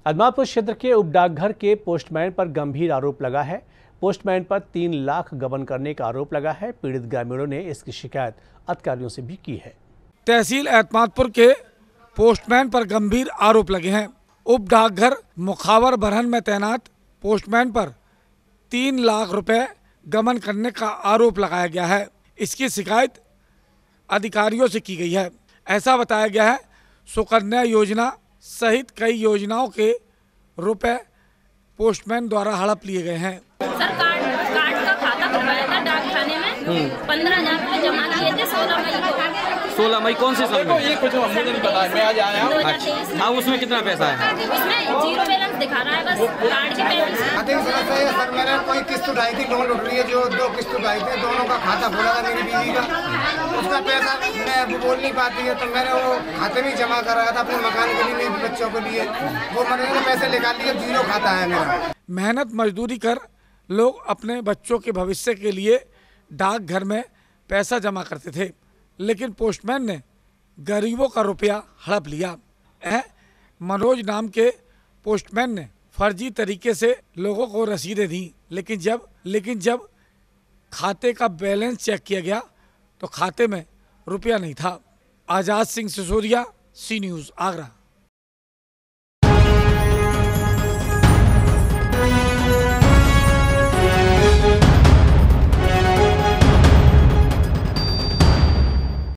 अदमापुर क्षेत्र के उप डाकघर के पोस्टमैन पर गंभीर आरोप लगा है। पोस्टमैन पर 3 लाख गबन करने का आरोप लगा है। पीड़ित ग्रामीणों ने इसकी शिकायत अधिकारियों से भी की है। तहसील एतमादपुर के पोस्टमैन पर गंभीर आरोप लगे हैं। उप डाकघर मुखावर बरहन में तैनात पोस्टमैन पर 3 लाख रुपए गबन करने का आरोप लगाया गया है। इसकी शिकायत अधिकारियों से की गई है। ऐसा बताया गया है सुकन्या योजना सहित कई योजनाओं के रुपए पोस्टमैन द्वारा हड़प लिए गए हैं। सर कार्ड का खाता खुलवाया था डाक खाने में 15,000 रुपए जमा किए थे 16 मई को। 16 मई कौन से साल में? ये कुछ मुझे नहीं पता है, मैं आज आया हूँ। 2023 में। हाँ, उसमें कितना पैसा है? उसमें 0 बैलेंस दिखा रहा है, बस कार्ड के पेमेंट। सर मैंने कोई किस्त उठाई थी, लोन उठ रही है, जो 2 किस्त उठाई थी, दोनों का खाता खोला था मेरी बीवी का। उसका पैसा मैं बोल नहीं पाती है, तो मैंने वो खाते में जमा कराया था अपने मकान के लिए, मेरे बच्चों के लिए। वो मैंने पैसे निकाल लिए, 0 खाता है मेरा। मेहनत मजदूरी कर लोग अपने बच्चों के भविष्य के लिए डाकघर में पैसा जमा करते थे, लेकिन पोस्टमैन ने गरीबों का रुपया हड़प लिया। मनोज नाम के पोस्टमैन ने फर्जी तरीके से लोगों को रसीदें दी, लेकिन जब खाते का बैलेंस चेक किया गया तो खाते में रुपया नहीं था। Azad Singh Sisodia, C news, Agra.